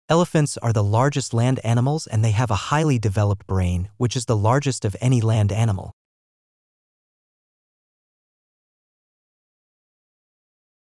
Elephants are the largest land animals and they have a highly developed brain, which is the largest of any land animal.